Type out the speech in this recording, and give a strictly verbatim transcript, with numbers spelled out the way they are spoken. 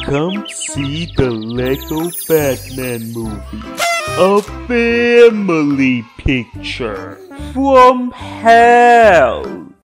Come see the Lego Batman movie, a family picture from hell.